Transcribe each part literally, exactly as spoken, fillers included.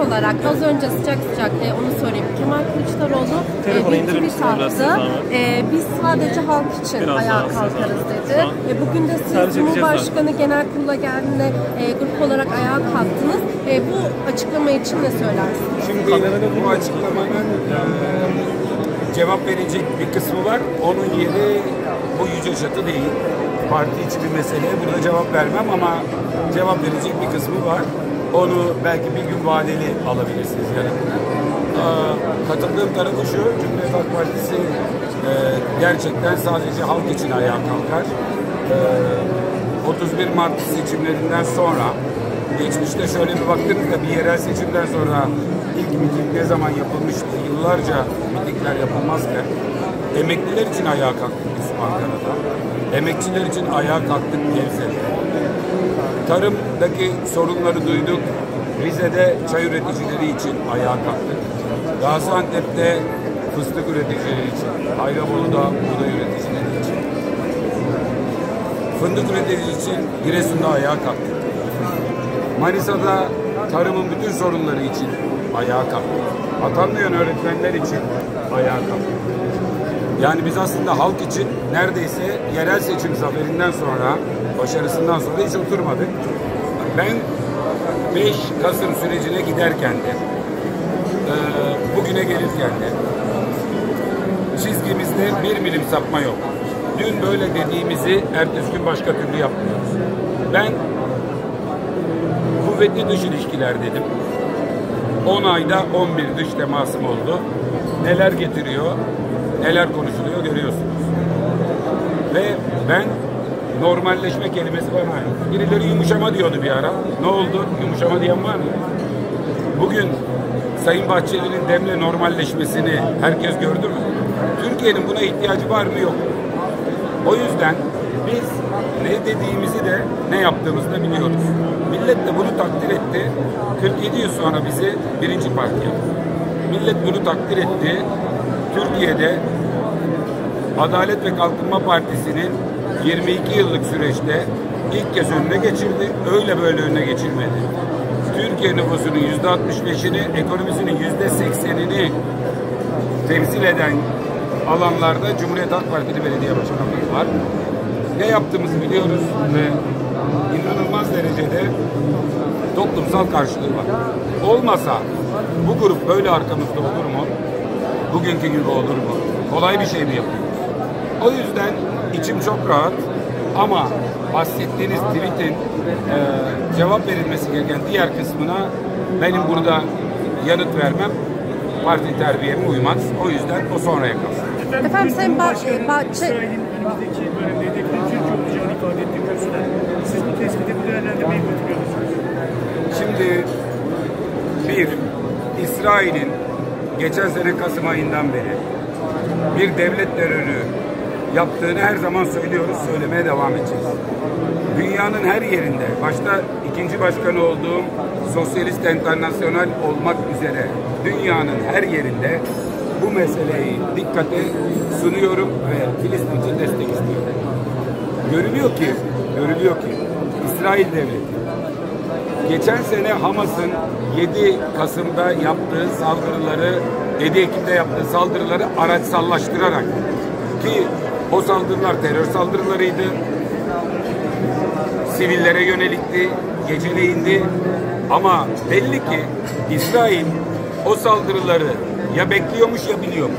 olarak az önce sıcak sıcak e, onu sorayım. Kemal Kılıçdaroğlu e, bir tweet attı. E, biz sadece halk için biraz ayağa kalkarız dedi. E, bugün de siz Cumhurbaşkanı Genel Kurulu'na geldiğinde e, grup olarak ayağa kalktınız. E, bu açıklama için ne söylersiniz? Şimdi bu açıklamanın e, cevap verecek bir kısmı var. Onun yeri bu yüce çatı değil. Parti içi bir meseleye burada cevap vermem ama cevap verecek bir kısmı var. Onu belki bir gün vadeli alabilirsiniz yanımda. Ee, katıldığım tarafı şu, Cumhuriyet Halk Partisi e, gerçekten sadece halk için ayağa kalkar. Ee, otuz bir Mart seçimlerinden sonra, geçmişte şöyle bir baktığınızda bir yerel seçimden sonra ilk miting ne zaman yapılmıştı? Yıllarca mitingler yapılmazken emekliler için ayağa kalktık biz Ankara'da. Emekçiler için ayağa kalktık Gebze'de. Tarımdaki sorunları duyduk. Rize'de çay üreticileri için ayağa kalktık. Gaziantep'te fıstık üreticileri için, Hayrabolu'da buğday üreticileri için, fındık üreticileri için Giresun'da ayağa kalktık. Manisa'da tarımın bütün sorunları için ayağa kalktık. Atanmayan öğretmenler için ayağa kalktık. Yani biz aslında halk için neredeyse yerel seçim zaferinden sonra, başarısından sonra hiç oturmadık. Ben beş Kasım sürecine giderken de, e, bugüne gelirken de çizgimizde bir milim sapma yok. Dün böyle dediğimizi ertesi gün başka türlü yapmıyoruz. Ben kuvvetli dış ilişkiler dedim. on ayda on bir dış temasım oldu. Neler getiriyor, neler konuşuluyor görüyorsunuz. Ve ben normalleşme kelimesi bana ait. Birileri yumuşama diyordu bir ara. Ne oldu? Yumuşama diyen var mı? Bugün Sayın Bahçeli'nin demle normalleşmesini herkes gördü mü? Türkiye'nin buna ihtiyacı var mı? Yok. O yüzden biz ne dediğimizi de ne yaptığımızı da biliyoruz. Millet de bunu takdir etti. kırk yedi yıl sonra bizi birinci parti yaptı. Millet bunu takdir etti. Türkiye'de Adalet ve Kalkınma Partisi'nin yirmi iki yıllık süreçte ilk kez önüne geçirdi. Öyle böyle önüne geçirmedi. Türkiye nüfusunun yüzde altmış beşini, ekonomisinin yüzde seksenini temsil eden alanlarda Cumhuriyet Halk Partili belediye başkanları var. Ne yaptığımızı biliyoruz ve inanılmaz derecede toplumsal karşılığı var. Olmasa bu grup böyle arkamızda olur mu? Bugünkü gibi olur mu? Kolay bir şey mi yapıyoruz? O yüzden içim çok rahat ama bahsettiğiniz tweet'in e, cevap verilmesi gereken diğer kısmına benim burada yanıt vermem parti terbiyeme uymaz. O yüzden o sonraya kalsın. Efendim Sayın Bahçeli, İsrail'in önümüzdeki dönemde hedefinin Türkiye olacağını ifade ettiklerinde siz bu tespiti bu değerlendirmeyi götürüyor musunuz? Şimdi bir, İsrail'in geçen sene Kasım ayından beri bir devlet terörü yaptığını her zaman söylüyoruz, söylemeye devam edeceğiz. Dünyanın her yerinde, başta ikinci başkanı olduğum Sosyalist Enternasyonel olmak üzere dünyanın her yerinde bu meseleyi dikkate sunuyorum ve Filistin'e destek istiyorum. Görülüyor ki, görülüyor ki İsrail devleti geçen sene Hamas'ın yedi Kasım'da yaptığı saldırıları, yedi Ekim'de yaptığı saldırıları araçsallaştırarak, ki o saldırılar terör saldırılarıydı, sivillere yönelikti, geceleyindi ama belli ki İsrail o saldırıları ya bekliyormuş ya biliyormuş.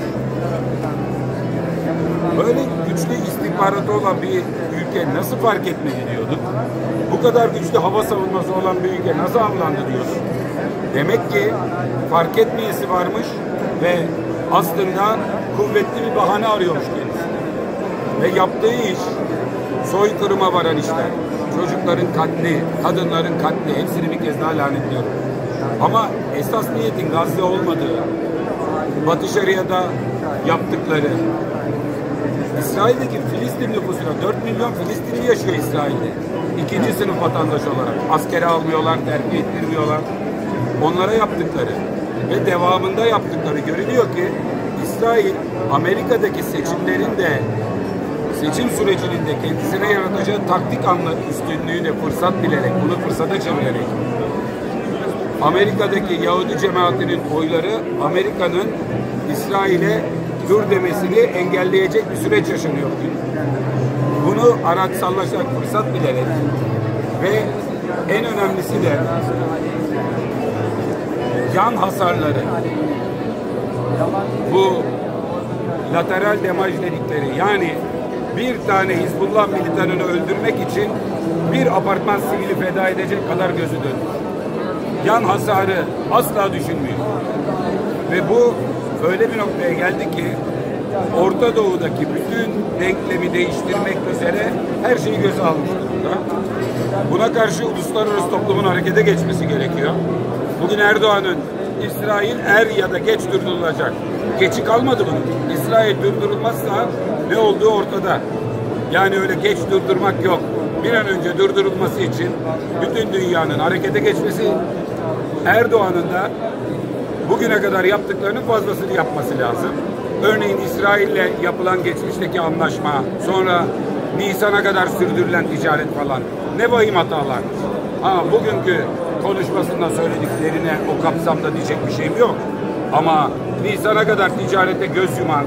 Böyle güçlü istihbaratı olan bir ülke nasıl fark etmedi diyorduk. Bu kadar güçlü hava savunması olan bir ülke nasıl avlandı diyorduk. Demek ki fark etmeyesi varmış ve aslında kuvvetli bir bahane arıyormuş kendisi. Ve yaptığı iş soykırıma varan işler. Çocukların katli, kadınların katli, hepsini bir kez daha lanetliyorum. Ama esas niyetin Gazze olmadığı, Batı Şeria'da yaptıkları, İsrail'deki Filistin nüfusuna dört milyon Filistinli yaşıyor İsrail'de. İkinci sınıf vatandaş olarak. Askere almıyorlar, terbiye ettirmiyorlar. Onlara yaptıkları ve devamında yaptıkları görülüyor ki İsrail Amerika'daki seçimlerin de seçim sürecinin de kendisine yaratacağı taktik anla üstünlüğü de fırsat bilerek, bunu fırsata çevirerek Amerika'daki Yahudi cemaatinin oyları Amerika'nın İsrail'e dur demesini engelleyecek bir süreç yaşanıyor bugün. Bunu araçsallaşan fırsat bilerek ve en önemlisi de can hasarları, bu lateral demaj dedikleri, yani bir tane Hizbullah militanını öldürmek için bir apartman sivili feda edecek kadar gözü dönüyor. Yan hasarı asla düşünmüyor. Ve bu öyle bir noktaya geldi ki Orta Doğu'daki bütün denklemi değiştirmek üzere her şeyi göze almış durumda. Buna karşı uluslararası toplumun harekete geçmesi gerekiyor. Bugün Erdoğan'ın İsrail er ya da geç durdurulacak. Geçi kalmadı bunun. İsrail durdurulmazsa ne olduğu ortada. Yani öyle geç durdurmak yok. Bir an önce durdurulması için bütün dünyanın harekete geçmesi, Erdoğan'ın da bugüne kadar yaptıklarının fazlasını yapması lazım. Örneğin İsrail'le yapılan geçmişteki anlaşma, sonra Nisan'a kadar sürdürülen ticaret falan ne vahim hatalar. Ha, bugünkü konuşmasında söylediklerine o kapsamda diyecek bir şeyim yok. Ama Nisan'a kadar ticarete göz yuman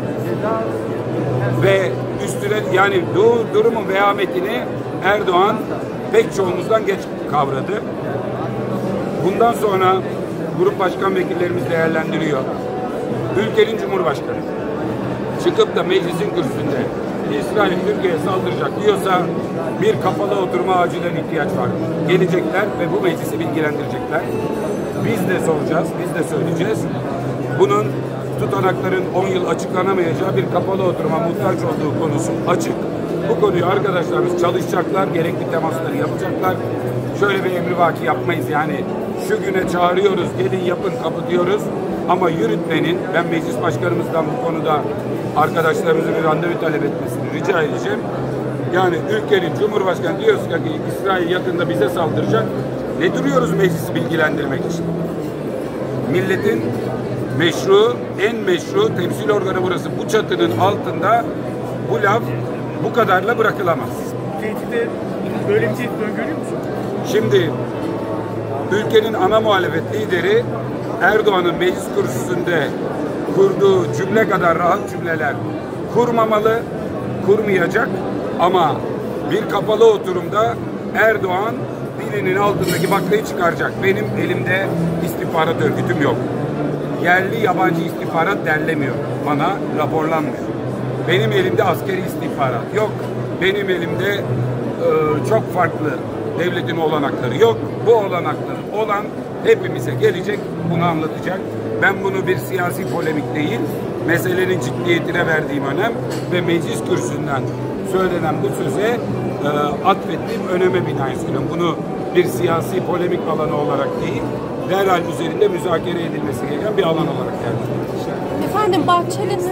ve üstüne, yani du durumun vehametini Erdoğan pek çoğumuzdan geç kavradı. Bundan sonra grup başkan vekillerimiz değerlendiriyor. Ülkenin Cumhurbaşkanı çıkıp da meclisin kürsüsünde İsrail Türkiye'ye saldıracak diyorsa bir kapalı oturma acilen ihtiyaç var. Gelecekler ve bu meclisi bilgilendirecekler. Biz de soracağız, biz de söyleyeceğiz. Bunun tutanakların on yıl açıklanamayacağı bir kapalı oturuma muhtaç olduğu konusu açık. Bu konuyu arkadaşlarımız çalışacaklar, gerekli temasları yapacaklar. Şöyle bir emrivaki yapmayız, yani şu güne çağırıyoruz, gelin yapın, kapı diyoruz. Ama yürütmenin, ben meclis başkanımızdan bu konuda arkadaşlarımızın bir randevu talep etmesini rica edeceğim. Yani ülkenin Cumhurbaşkanı diyoruz ki İsrail yakında bize saldıracak. Ne duruyoruz meclisi bilgilendirmek için? Milletin meşru, en meşru temsil organı burası. Bu çatının altında bu laf bu kadarla bırakılamaz. Tehdide böyle bir tehdit öngörüyor musun? Şimdi ülkenin ana muhalefet lideri Erdoğan'ın meclis kürsüsünde kurduğu cümle kadar rahat cümleler kurmamalı, kurmayacak, ama bir kapalı oturumda Erdoğan dilinin altındaki baklayı çıkaracak. Benim elimde istihbarat örgütüm yok. Yerli yabancı istihbarat derlemiyor. Bana raporlanmıyor. Benim elimde askeri istihbarat yok. Benim elimde e, çok farklı devletin olanakları yok. Bu olanakları olan hepimize gelecek, bunu anlatacak. Ben bunu bir siyasi polemik değil, meselenin ciddiyetine verdiğim önem ve meclis kürsüsünden söylenen bu söze e, atfettiğim öneme binaen söylüyorum. Bunu bir siyasi polemik alanı olarak değil, derhal üzerinde müzakere edilmesi gereken bir alan olarak geldi. Efendim Bahçeli'nin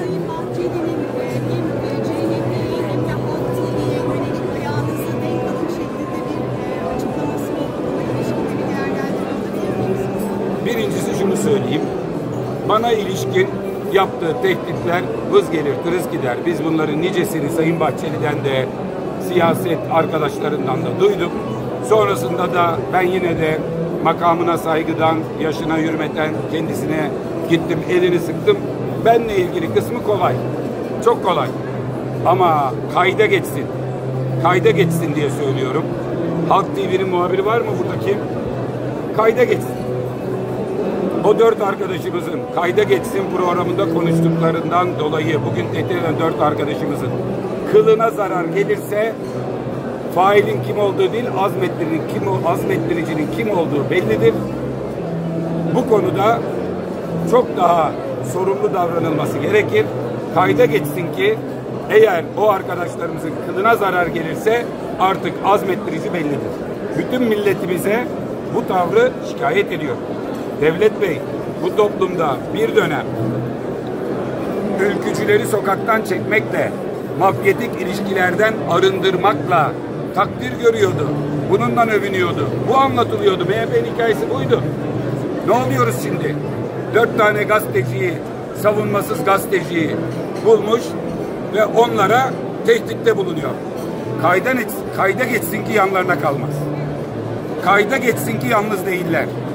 Birincisi şunu söyleyeyim. Bana ilişkin yaptığı tehditler vız gelir, tırıs gider. Biz bunların nicesini Sayın Bahçeli'den de siyaset arkadaşlarından da duyduk. Sonrasında da ben yine de makamına saygıdan, yaşına hürmeten kendisine gittim, elini sıktım. Benle ilgili kısmı kolay. Çok kolay. Ama kayda geçsin. Kayda geçsin diye söylüyorum. Halk T V'nin muhabiri var mı burada kim? Kayda geçsin. O dört arkadaşımızın kayda geçsin programında konuştuklarından dolayı bugün tehdit eden dört arkadaşımızın kılına zarar gelirse failin kim olduğu değil, azmettiricinin kim, azmettiricinin kim olduğu bellidir. Bu konuda çok daha sorumlu davranılması gerekir. Kayda geçsin ki eğer o arkadaşlarımızın kılına zarar gelirse artık azmettirici bellidir. Bütün milletimize bu tavrı şikayet ediyor. Devlet Bey, bu toplumda bir dönem ülkücüleri sokaktan çekmekle, mafyatik ilişkilerden arındırmakla takdir görüyordu. Bununla övünüyordu. Bu anlatılıyordu. M H P'nin hikayesi buydu. Ne oluyoruz şimdi? Dört tane gazeteciyi, savunmasız gazeteciyi bulmuş ve onlara tehditte bulunuyor. Kayda, kayda geçsin ki yanlarına kalmaz. Kayda geçsin ki yalnız değiller.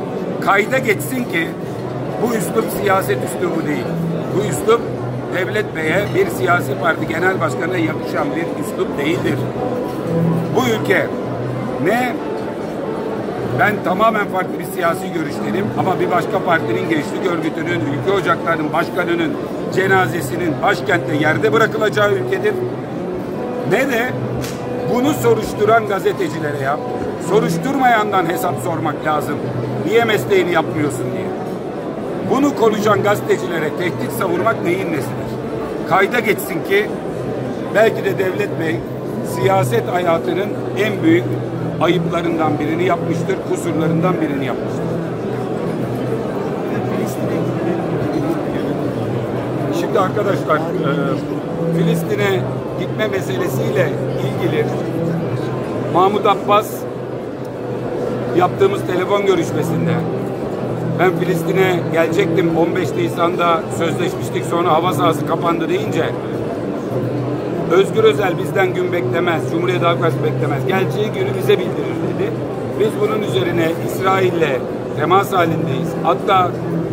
kayda geçsin ki bu üslup siyaset üslubu değil. Bu üslup Devlet Bey'e, bir siyasi parti genel başkanına yakışan bir üslup değildir. Bu ülke ne ben tamamen farklı bir siyasi görüşlerim ama bir başka partinin gençlik örgütünün, ülke ocaklarının başkanının cenazesinin başkentte yerde bırakılacağı ülkedir. Ne de bunu soruşturan gazetecilere ya, soruşturmayandan hesap sormak lazım. Niye mesleğini yapmıyorsun diye. Bunu konuşan gazetecilere tehdit savurmak neyin nesidir? Kayda geçsin ki belki de Devlet Bey siyaset hayatının en büyük ayıplarından birini yapmıştır, kusurlarından birini yapmıştır. Şimdi arkadaşlar, e, Filistin'e gitme meselesiyle ilgili Mahmut Abbas yaptığımız telefon görüşmesinde ben Filistin'e gelecektim, on beş Nisan'da sözleşmiştik, sonra hava sahası kapandı deyince Özgür Özel bizden gün beklemez, Cumhuriyet Halk Partisi beklemez, geleceği günü bize bildirir dedi. Biz bunun üzerine İsrail'le temas halindeyiz. Hatta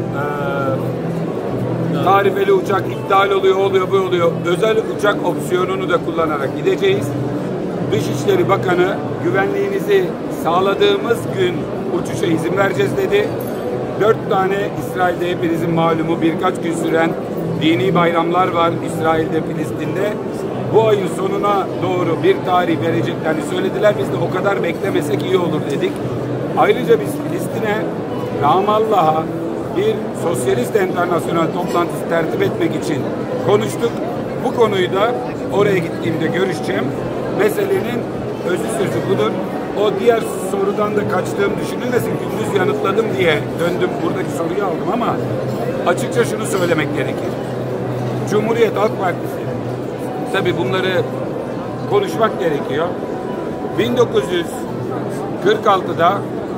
e, tarifeli uçak iptal oluyor, oluyor, bu oluyor. Özel uçak opsiyonunu da kullanarak gideceğiz. Dışişleri Bakanı güvenliğinizi sağladığımız gün uçuşa izin vereceğiz dedi. Dört tane İsrail'de hepinizin malumu birkaç gün süren dini bayramlar var İsrail'de, Filistin'de. Bu ayın sonuna doğru bir tarih vereceklerini söylediler. Biz de o kadar beklemesek iyi olur dedik. Ayrıca biz Filistin'e, Ramallah'a bir sosyalist internasyonel toplantısı tertip etmek için konuştuk. Bu konuyu da oraya gittiğimde görüşeceğim. Meselenin özü sözü budur. O diğer sorudan da kaçtığım düşünülmesin. Gündüz yanıtladım diye döndüm, buradaki soruyu aldım ama açıkça şunu söylemek gerekir. Cumhuriyet Halk Partisi, tabii bunları konuşmak gerekiyor. bin dokuz yüz kırk altıda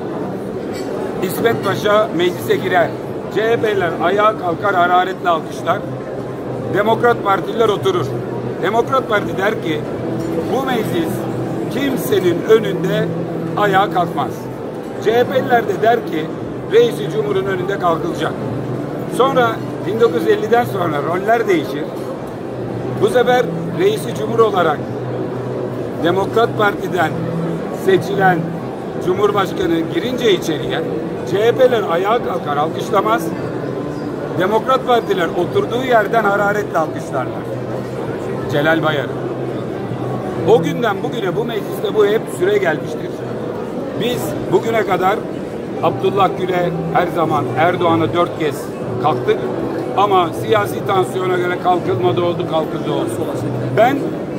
İsmet Paşa meclise girer. C H P'ler ayağa kalkar, hararetle alkışlar. Demokrat Partililer oturur. Demokrat Parti der ki bu meclis kimsenin önünde ayağa kalkmaz. C H P'liler de der ki Reis-i Cumhur'un önünde kalkılacak. Sonra bin dokuz yüz elliden sonra roller değişir. Bu sefer Reis-i Cumhur olarak Demokrat Parti'den seçilen Cumhurbaşkanı girince içeriye C H P'ler ayağa kalkar, alkışlamaz. Demokrat Partiler oturduğu yerden hararetle alkışlarlar. Celal Bayar. O günden bugüne bu mecliste bu hep süre gelmiştir. Biz bugüne kadar Abdullah Gül'e her zaman, Erdoğan'a dört kez kalktık. Ama siyasi tansiyona göre kalkılmadı oldu, kalkıldı oldu. Ben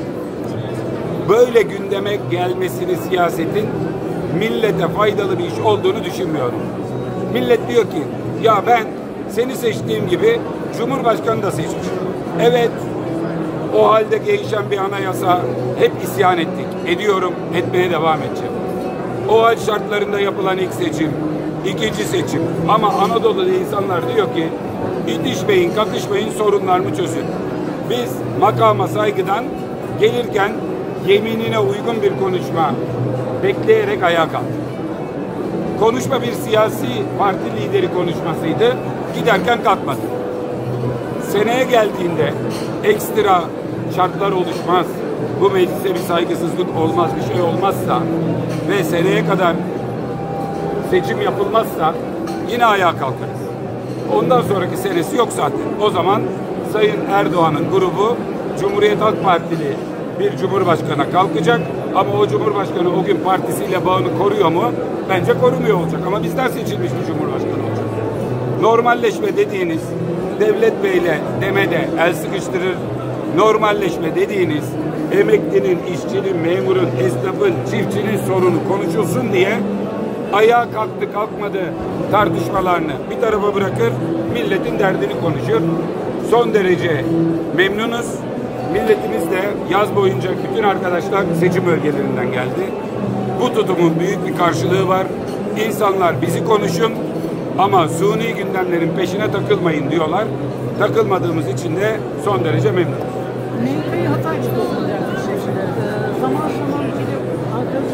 böyle gündeme gelmesini siyasetin millete faydalı bir iş olduğunu düşünmüyorum. Millet diyor ki ya ben seni seçtiğim gibi Cumhurbaşkanı da seçmiş. Evet, o halde değişen bir anayasa, hep isyan ettik. Ediyorum, etmeye devam edeceğim. O hal şartlarında yapılan ilk seçim, ikinci seçim. Ama Anadolu'da insanlar diyor ki itişmeyin, kakışmayın, sorunlarını çözün. Biz makama saygıdan gelirken yeminine uygun bir konuşma bekleyerek ayağa kalktık. Konuşma bir siyasi parti lideri konuşmasıydı. Giderken kalkmadı. Seneye geldiğinde ekstra şartlar oluşmaz, bu meclise bir saygısızlık olmaz, bir şey olmazsa ve seneye kadar seçim yapılmazsa yine ayağa kalkarız. Ondan sonraki senesi yok zaten. O zaman Sayın Erdoğan'ın grubu Cumhuriyet Halk Partili bir cumhurbaşkanına kalkacak ama o cumhurbaşkanı o gün partisiyle bağını koruyor mu? Bence korumuyor olacak ama bizden seçilmiş bir cumhurbaşkanı olacak. Normalleşme dediğiniz Devlet Bey'le demede el sıkıştırır. Normalleşme dediğiniz emeklinin, işçinin, memurun, esnafın, çiftçinin sorunu konuşulsun diye ayağa kalktı kalkmadı tartışmalarını bir tarafa bırakır, milletin derdini konuşur. Son derece memnunuz. Milletimiz de yaz boyunca bütün arkadaşlar seçim bölgelerinden geldi. Bu tutumun büyük bir karşılığı var. İnsanlar bizi konuşun ama suni gündemlerin peşine takılmayın diyorlar. Takılmadığımız için de son derece memnunuz. M H P'yi Hatay'da zaman zaman bir arkadaşlar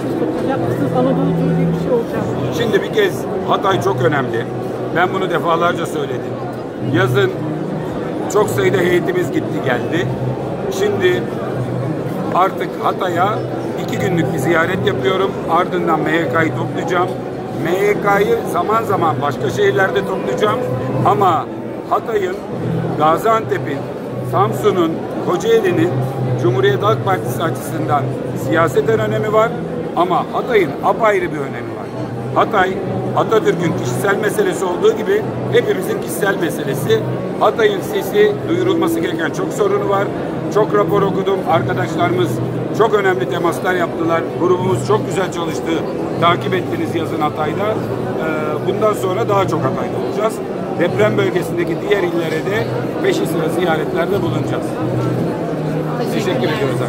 siz toplayacak mısınız? Anadolu turu gibi bir şey olacak. Şimdi bir kez Hatay çok önemli. Ben bunu defalarca söyledim. Yazın çok sayıda heyetimiz gitti geldi. Şimdi artık Hatay'a iki günlük bir ziyaret yapıyorum. Ardından M Y K'yı toplayacağım. M Y K'yı zaman zaman başka şehirlerde toplayacağım. Ama Hatay'ın, Gaziantep'in, Samsun'un, Kocaeli'nin Cumhuriyet Halk Partisi açısından siyaseten önemi var. Ama Hatay'ın apayrı bir önemi var. Hatay, Atatürk'ün kişisel meselesi olduğu gibi hepimizin kişisel meselesi. Hatay'ın sesi duyurulması gereken çok sorunu var. Çok rapor okudum. Arkadaşlarımız çok önemli temaslar yaptılar. Grubumuz çok güzel çalıştı. Takip ettiniz yazın Hatay'da. Bundan sonra daha çok Hatay'da olacağız. Deprem bölgesindeki diğer illere de peşi sıra ziyaretlerde bulunacağız. Teşekkür ediyoruz.